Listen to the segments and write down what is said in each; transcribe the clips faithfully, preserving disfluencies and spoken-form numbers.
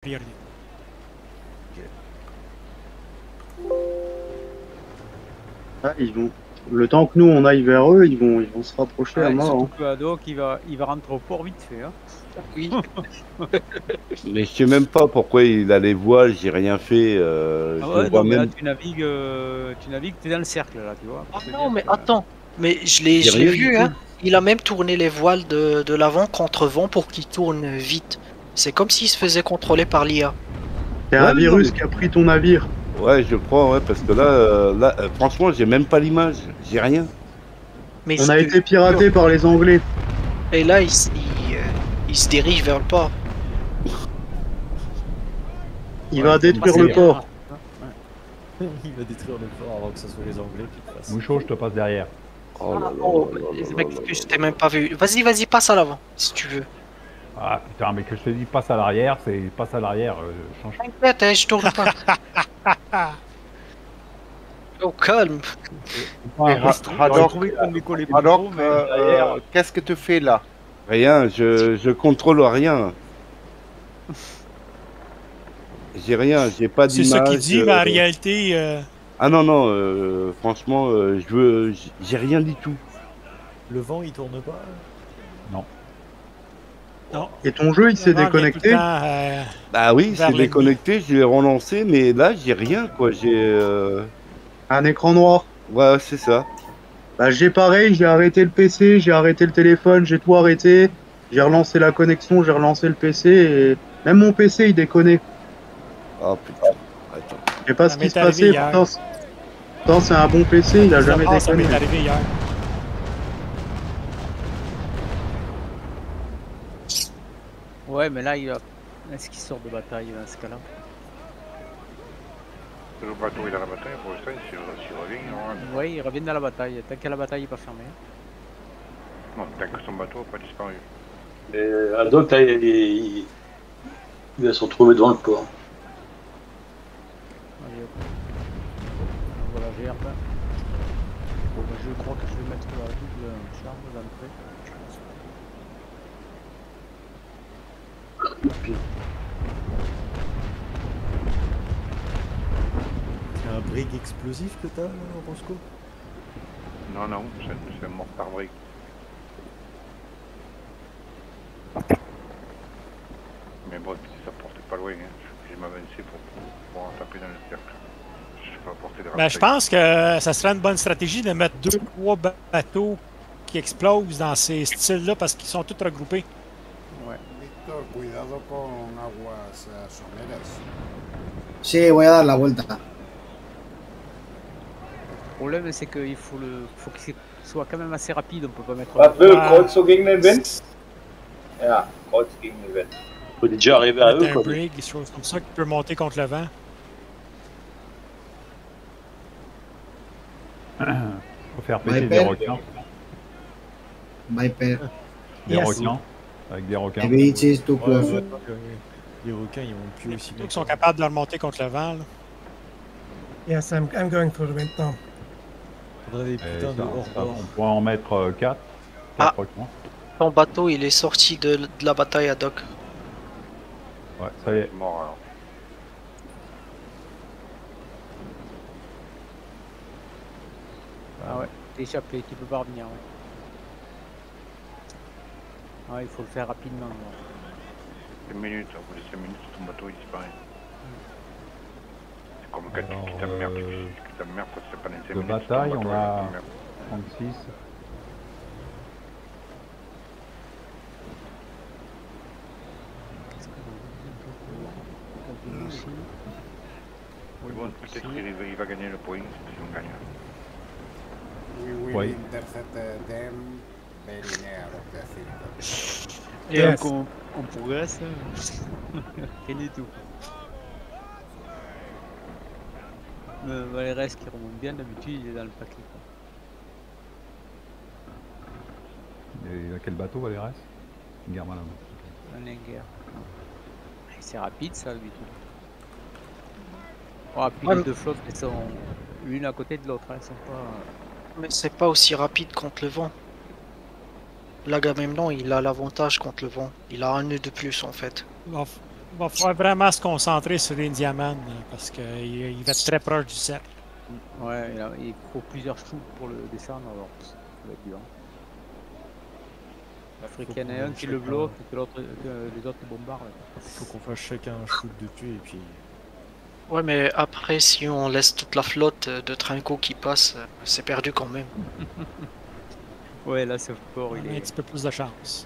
perdu. Ah, ils vont... Le temps que nous on aille vers eux, ils vont, ils vont se rapprocher Ouais, à mort. surtout Hein. que Haddock il va, il va rentrer au port vite fait. Hein. Oui. Mais je sais même pas pourquoi il a les voiles, j'ai rien fait. Euh, Ah je ouais, le vois non, mais là même. tu navigues, euh, tu navigues, t'es dans le cercle là, tu vois. Ah Je veux non, dire mais que- attends. Mais je l'ai J'ai je l'ai rien du vu, tout. hein. Il a même tourné les voiles de, de l'avant contre vent pour qu'il tourne vite. C'est comme s'il se faisait contrôler par l'I A. C'est Ouais, un non, virus mais- qui a pris ton navire. Ouais, je crois, ouais, parce que là, euh, là euh, franchement, j'ai même pas l'image, j'ai rien. Mais On je a te été jure. piraté par les Anglais. Et là, il, s- il, euh, il se dirige vers le port. Il Ouais, va il détruire c'est le bien. port. Il va détruire le fort avant que ce soit les Anglais qui le fassent. Mouchot, je te passe derrière. Oh là là Oh, là là là je là m'excuse, là je t'ai là même pas vu. Vas-y, vas-y, passe à l'avant, si tu veux. Ah putain, mais que je te dis passe à l'arrière, c'est passe à l'arrière, euh, change. T'inquiète, hein, je tourne pas. Oh, calme. Et Ra- J'ai Haddock, trouvé qu'on décollait plus Haddock, trop, mais- euh, euh, qu'est-ce que tu fais là? Rien, je, je contrôle rien. J'ai rien, j'ai pas C'est d'image. ça qu'il dit, euh, mais en réalité, euh, Ah non, non, euh, franchement, euh, je veux. J'ai rien du tout. Le vent il tourne pas. Et ton jeu il s'est le vent vient tout le déconnecté. temps, euh, Bah oui, Vers c'est l'ennemi. déconnecté, je l'ai relancé, mais là, j'ai rien, quoi. J'ai. euh, Un écran noir. Ouais, c'est ça. Bah j'ai pareil, j'ai arrêté le P C, j'ai arrêté le téléphone, j'ai tout arrêté. J'ai relancé la connexion, j'ai relancé le P C et même mon P C il déconnait. Oh putain, attends. Je sais pas Ça ce m'est qui se arrivé passait. hier. Pourtant, c'est- pourtant, c'est un bon P C, il a jamais ah, ça m'est déconné. arrivé hier. Ouais, mais là, il va... Est-ce qu'il sort de bataille dans ce cas-là? Le bateau est dans la bataille, pour l'instant, s'il s'il revient, il aura- Ouais, il revient dans la bataille, tant que la bataille n'est pas fermée. Non, tant que son bateau n'a pas disparu. Et Haddock, là, il, il- il va se retrouver devant le port. Allez, hop. Voilà, G R. Bon, bah, je crois que je vais mettre la double charge d'entrée. C'est un brig explosif que t'as, là, Roscoe? Non, non, c'est c'est un mortar brick. Mais bon, ça portait pas loin, hein. Je vais m'avancer pour pour pouvoir taper dans le cercle. Je vais pas porter de Ben, je pense que ça serait une bonne stratégie de mettre deux, trois ba- bateaux qui explosent dans ces styles-là parce qu'ils sont tous regroupés. Ouais. Víctor, cuidado con aguas eh, someras. Sí, voy a dar la vuelta. Le problème, c'est qu'il faut, le... faut qu'il soit quand même assez rapide, on peut pas mettre... Was will Ah. Kreuz so gegen den Wind? Ja, Kreuz gegen den Wind. Faut déjà arriver à eux, Mettre un quoi. brig, des choses comme ça qui peut monter contre le vent. Faut faire péter Ouais, des père. requins. Viper. Des Yes. requins. Avec des requins. The beach is too Ouais, close. ouais, ouais, ouais. Les requins ils vont plus aussi Ceux loin. qui sont capables de remonter contre le vent. Là. Yes, I'm, I'm going for the wind now. Faudrait des Et putains de ça, hors ça, on pourrait en mettre quatre. Ah. requins. Ton bateau, il est sorti de, de la bataille à Doc. Ouais, ça y est. C'est mort alors. Ah ouais, t'es échappé, tu peux pas revenir. Ouais. Ouais, il faut le faire rapidement. Ouais. cinq minutes, au bout de cinq minutes, ton bateau il disparaît. C'est comme quand Alors, tu quittes ta merde, euh, tu quittes ta merde, parce que c'est pas dans cinq de minutes. bataille, ton on bateau, a- il est merde. trente-six. Continue ici. Oui, bon, peut-être qu'il va, il va gagner le point, si on gagne. We will Ouais. intercept uh, them very near the city. Et Yes. donc on, on progresse. Rien du tout. Le Valérès qui remonte bien, d'habitude il est dans le paquet. Quoi. Et il a quel bateau, Valérès Guermann. Un lingueur. C'est rapide ça d'habitude. Oh, puis Ouais, les mais- deux flottes elles sont l'une à côté de l'autre, elles sont pas. Mais c'est pas aussi rapide contre le vent. L'Agamemnon, il a l'avantage contre le vent. Il a un nœud de plus en fait. Bon, Il va falloir vraiment se concentrer sur l'Indiaman parce qu'il il va être très proche du cercle. Ouais, il, a- il faut plusieurs shoots pour le descendre, alors ça va être dur. L'Africain Faut a un qu'on qui chacun- le bloque et que, l'autre- que les autres le bombardent. Faut qu'on fasse chacun un shoot dessus et puis. Ouais, mais après, si on laisse toute la flotte de Trinco qui passe, euh, c'est perdu quand même. Ouais, là c'est fort, On il a un est. petit peu plus de chance.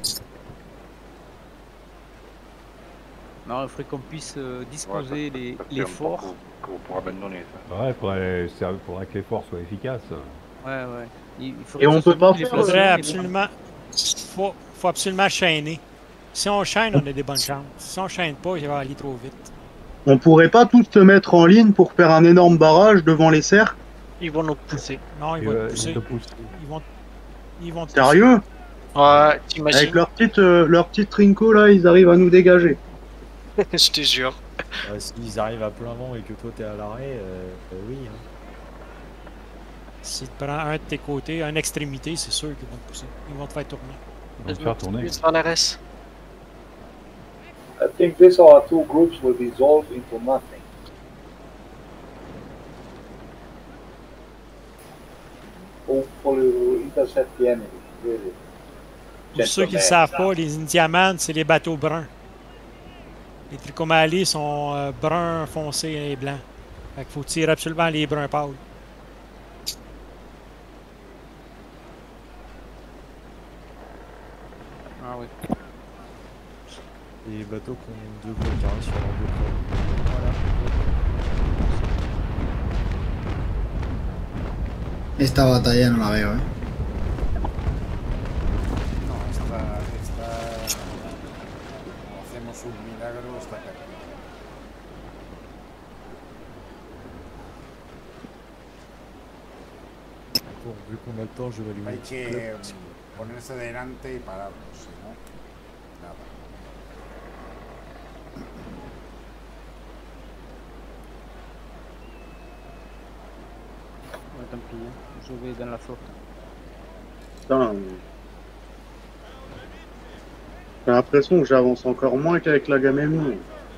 Non, il faudrait qu'on puisse euh, disposer Ouais, ça- les, ça fait les un temps forts. qu'on- qu'on pourra abandonner ça. Ouais, faudrait, ça- faudrait que l'effort soit efficace. Ouais, ouais. Il, il faudrait Et que on ça soit peut pas nous qui les faire, Il placions, faudrait les- absolument. Faut, faut absolument chaîner. Si on chaîne, on a des bonnes chances. Si on chaîne pas, il va aller trop vite. On pourrait pas tous se mettre en ligne pour faire un énorme barrage devant les cercles? Ils vont nous pousser. Non, ils Et, vont euh, te pousser. ils te poussent. Ils vont, ils vont te Sérieux? Ouais, Avec t'imagines? leur petite, euh, leur petite trinco là, ils arrivent à nous dégager. Je te jure. Euh, S'ils arrivent à plein vent et que toi t'es à l'arrêt, euh, euh, oui. Hein. Si tu prends un de tes côtés, une extrémité, c'est sûr qu'ils vont te pousser. Ils vont te faire tourner. Ils vont te faire tourner. Plus vers la res. I think these our two groups will dissolve into nothing. Hopefully we'll intercept the enemy, really. Pour ceux qui ne Gentlemen. savent pas, les Indiamans, c'est les bateaux bruns. Les Tricomalis sont euh, bruns foncés et blancs. Fait qu'il faut tirer absolument les bruns pâles. Ah oui. Les bateaux qui ont deux gros carrés sur leur dos. Voilà. Esta batalla no la veo, eh. No, esta, esta, como hacemos un milagro, está perdida. Bon, vu qu'on a le temps, je vais allumer Hay le petit que club, mm, parce que- ponerse delante y pararnos, si no, nada. Ouais, tant pis, hein. Je vais dans la flotte. Putain. J'ai l'impression que j'avance encore moins qu'avec la Gamemnon.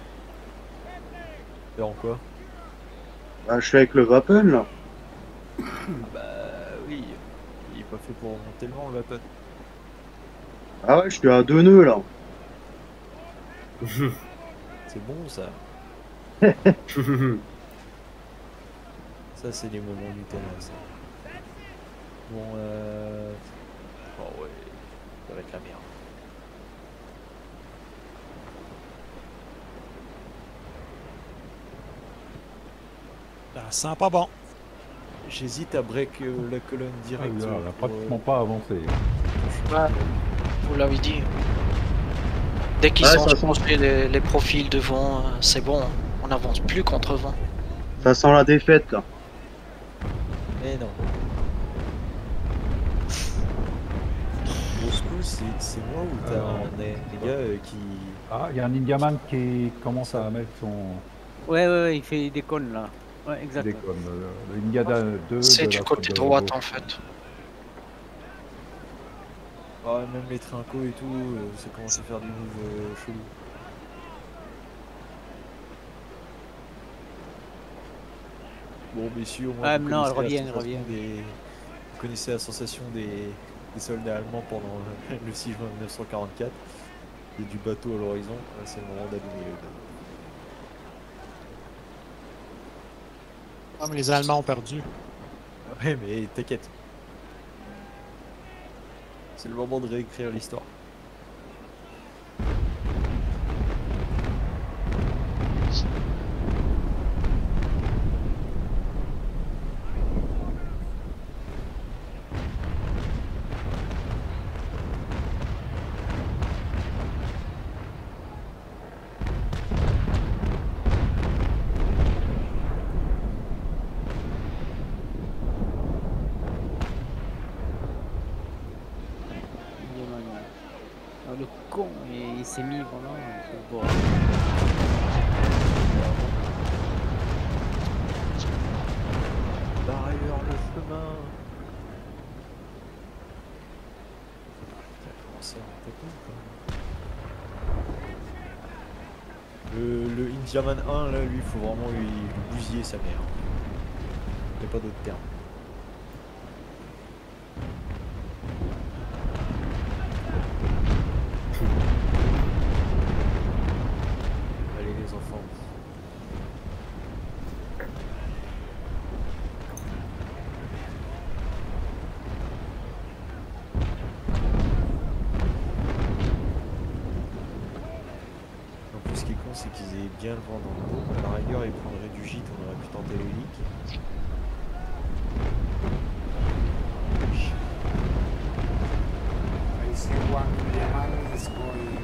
Et en quoi? Bah, je suis avec le Vapen là. Bah oui, il est pas fait pour remonter le vent le Vapen. Ah ouais, je suis à deux nœuds là. C'est bon ça. Ça c'est les moments Nutella ça. Bon euh... Oh ouais, ça va être la merde. Ça sent pas bon. J'hésite à break euh, la colonne Ah, directe. là, on a pour, pratiquement euh, pas avancé. Ouais, vous l'avez dit. Dès qu'ils Ouais, ont ça sent- changé les, les profils de vent, euh, c'est bon. On n'avance plus contre vent. Ça sent la défaite là. Mais non. Moscou, c'est c'est moi ou t'as Euh, un des des gars euh, qui. Ah, il y a un Indiaman qui commence à mettre son Ouais, ouais, ouais, il fait des connes là. Ouais, exact. déconne. Le Indiada deux. C'est de du la côté flotte de droit Robo. en fait. Ah, même les trincos et tout, euh, ça commence à faire du move euh, chelou. Bon, messieurs, au moins. Ah, vous non, elle connaissez la revient, elle sensation revient. des- Vous connaissez la sensation des, des soldats allemands pendant le six juin mille neuf cent quarante-quatre. Il y a du bateau à l'horizon, là, c'est le moment d'allumer le deux. Ah, mais les Allemands ont perdu. Ouais, mais t'inquiète. C'est le moment de réécrire l'histoire. Ah, le con, et il s'est mis vraiment sur le bord. Barreur le chemin. Ça a commencé à en taper, quoi. Indiaman un, là, lui, il faut vraiment lui, lui bousiller sa mère. Il n'y a pas d'autre terme. Allez les enfants. Ce qui est con, c'est qu'ils aient bien le vent dans le dos. À la rigueur, ils prendraient du gîte, on aurait pu tenter le leak. I see one Yaman is going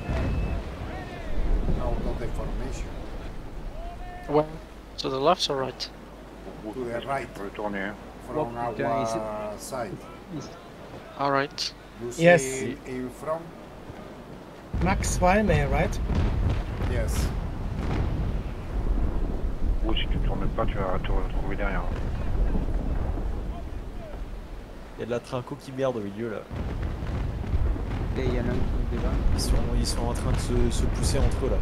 out of the formation. Where? To the left or right? To the right. Retourner. Hein. From our side. Alright. You see Yes. in front? Max Weilmeyer, right? Yes. Ou si tu tournes pas, tu vas te retrouver derrière. Il y a de la trinco qui merde au milieu là. Et il y en a un qui est devant. Ils sont, ils sont en train de se, se pousser entre eux là.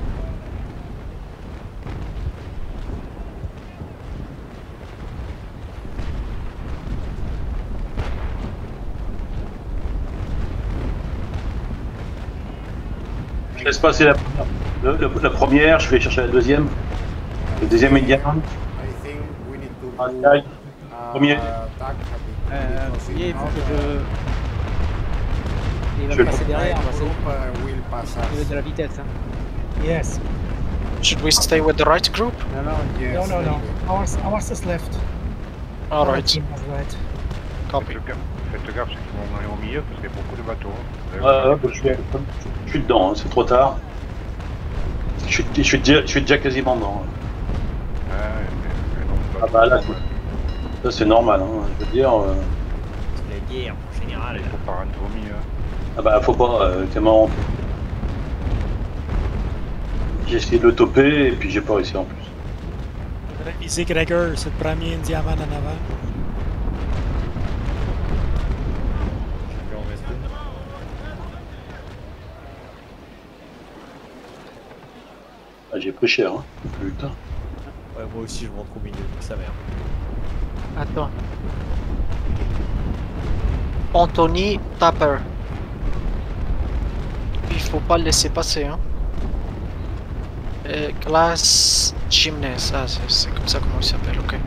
Je laisse passer la, la, la, la première, je vais chercher la deuxième. Le deuxième Indian. I think we need to Ah, do taille. uh, Premier. attack Euh, because oui, il if faut not, que je... Il va Je me passer uh, derrière, the moi, group c'est... uh, will pass Il veut us. de la vitesse, hein. Yes. Should we stay with the right group? Non, non, Yes, No, no, no. maybe. Ours, ours is left. Our Alright. team is right. Copy. Faites gaffe, faites gaffe, c'est qu'ils vont aller au milieu parce qu'il y a beaucoup de bateaux. Hein. Ouais, ouais, bah, je, suis, je suis dedans, hein, c'est trop tard. Je suis, je, suis déjà, je suis déjà quasiment dedans. Ouais, mais, mais non, Ah bah là, ça c'est normal, hein, je veux dire. Euh... C'est la guerre en général. il faut pas rentrer au milieu. Ah bah faut pas, euh, t'es marrant. J'ai essayé de le toper et puis j'ai pas réussi en plus. Faudrait viser Gregor, c'est le premier Indiaman en avant. Je vais en mettre une. Ah, j'ai pris cher, hein. Putain. Ouais, moi aussi je rentre au milieu, donc sa mère. Attends. Anthony Tapper. Il faut pas le laisser passer, hein. Euh, Glass Gymnase, ah c'est c'est comme ça comment il s'appelle, ok.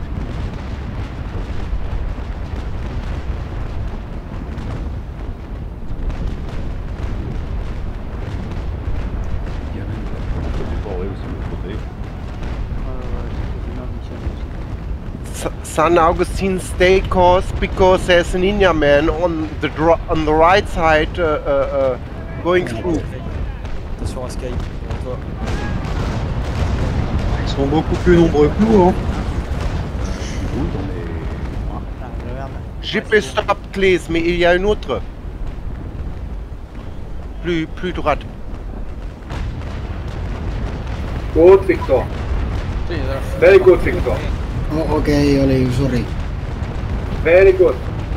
San Augustine, stay course because there's an Indian man on the dro on the right side uh, uh, uh, going through. Attention à Sky, devant toi. Ils sont beaucoup plus nombreux que nous, hein. J'ai peut stop clés, mais il y a une autre. Plus, plus droite. Good, Victor. Very good, Victor. Oh, ok, Oli, sorry. Very good.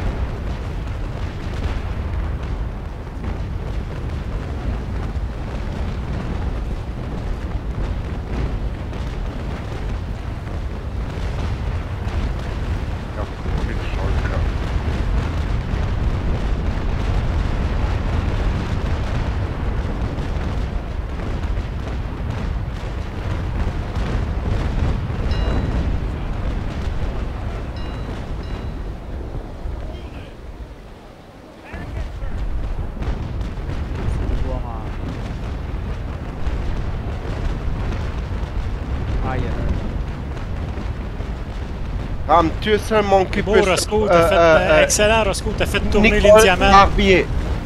Ram, tu es seulement qui Beau peut... Roscoe, euh, t'as fait, euh, euh, euh, excellent Roscoe, t'as fait tourner les Nicole diamants. Barbier.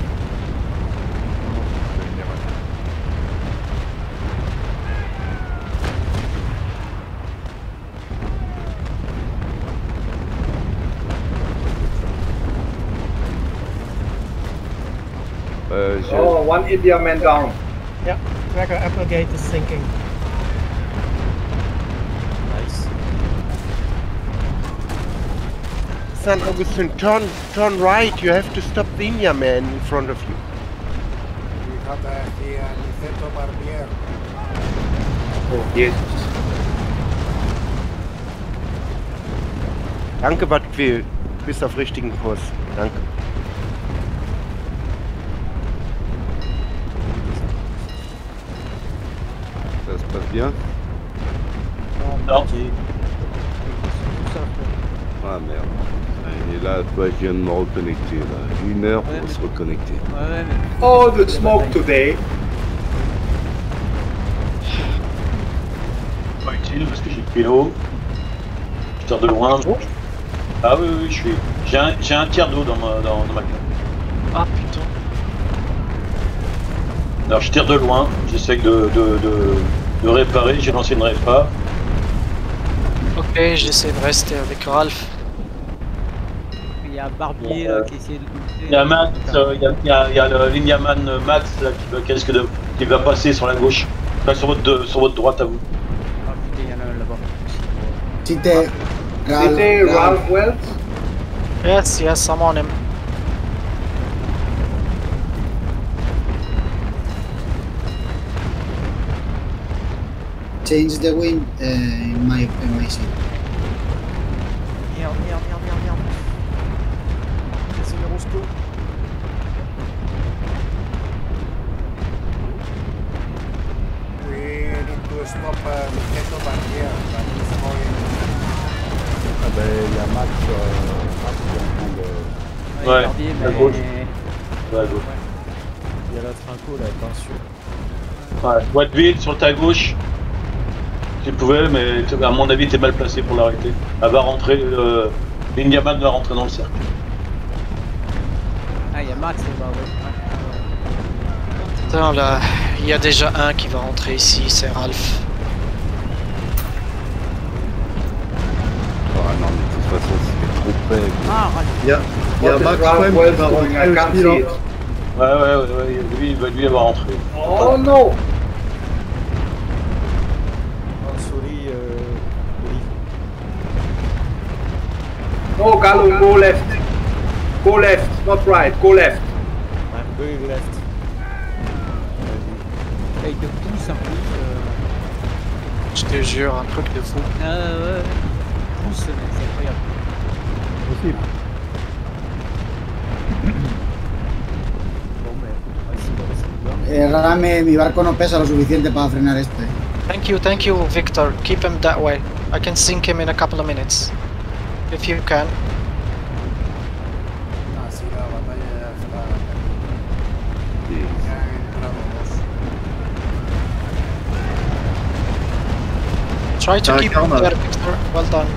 Euh, j'ai- Oh, one Indian man down. Yeah, Gregor Applegate is sinking. Nice. San Augustine, turn, turn right. You have to stop the Indian man in front of you. We have uh, here Niceto Barbier. Oh, Jesus. Danke, Badquil. Du bist auf richtigen Kurs. Danke. Ça se passe bien? Non. Ah merde. Et là, toi, je viens de me reconnecter. Là. Une heure pour se reconnecter. Ouais, mais... Oh, the smoke today. Pas utile parce que j'ai le pélo. Je tire de loin. Ah oui, oui, je suis. J'ai un, j'ai un tiers d'eau dans ma, dans, dans ma carte. Ah putain. Alors je tire de loin, j'essaie de, de, de, de réparer, j'ai lancé une répa. Ok, j'essaie de rester avec Ralph. Il y a Barbier là, qui essaie de lutter. Il y a Max, euh, il y a, il y a, il y a le Linyaman Max là, qui, va, qui risque de qui va passer sur la gauche. Enfin, sur votre, sur votre droite à vous. Ah putain, il y en a un là-bas. C'était C'était Ralph Wells. Yes, yes, I'm on him. Change the wind uh, in my in my seat. Merde, merde, merde, merde, merde. C'est le Roscoe. We need to stop uh, the kettle back here. But it's going. Ah ben, il y a Max, euh, Max qui est en train de... Ouais, Barbier, à mais... gauche. Ouais, à gauche. Il y a la trinco là, attention. Ouais, Watteville sur ta gauche. Tu pouvais, mais à mon avis, t'es mal placé pour l'arrêter. Elle va rentrer, euh, Linyaman va rentrer dans le cercle. Ah, il y a Max là-bas, ouais. Putain, là, il y a déjà un qui va rentrer ici, c'est Ralph. Oh non, mais de toute façon, c'était trop près. Ah, Ralph. Il y a, il y a What is Max Ralph Prem qui Wells va doing? I rentrer can't aussi see là. it. Ouais, ouais, ouais, ouais, lui, il va lui avoir rentré. Oh no! Oh, sorry, euh... Oli. No, Gallo, go left. Go left, not right. Go left. I'm going left. Là, il te pousse un peu. Euh... Je te jure, un truc de fou. Ah ouais, il pousse, mec, c'est incroyable. Possible. Bon, mais... Ouais, c'est bon, c'est bon. Eh, Rame, mi barco no pesa lo suficiente para frenar este. Thank you, thank you, Victor. Keep him that way. I can sink him in a couple of minutes. If you can. Ah, si la batalla está. Ya han entrado dos. Try to Ah, keep him Karma. there, Victor. Well done.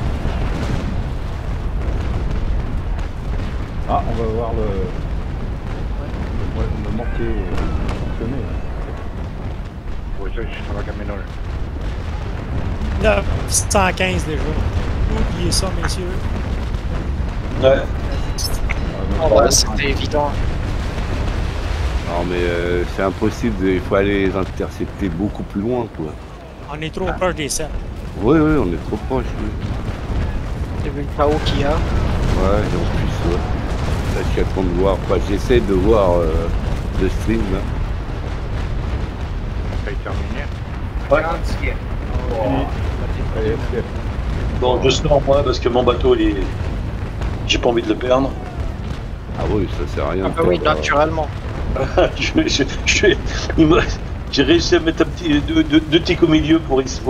Ah, on va voir le... Le, le mortier fonctionner. Pues yo estaba caminando. neuf cent quinze déjà. Oubliez ça, messieurs. Ouais. Oh, bah, c'était évident. Non, mais euh, c'est impossible, il faut aller les intercepter beaucoup plus loin, quoi. On est trop proche des sept. Oui, oui, on est trop proche. Oui. T'as vu le chaos qu'il y a? Ouais, et en plus, ouais. Là, je suis en train de voir, enfin, j'essaie de voir euh, le stream, là. T'as terminé? Ouais. Can't see it. Allez, ok. Bon, je sors moi parce que mon bateau, il est... j'ai pas envie de le perdre. Ah oui, ça c'est rien. Ah bah oui, naturellement. je, je, je, il m'a- j'ai réussi à mettre un petit, deux, deux, deux tics au milieu pour,